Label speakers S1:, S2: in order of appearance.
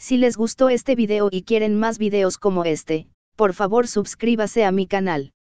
S1: Si les gustó este video y quieren más videos como este, por favor suscríbase a mi canal.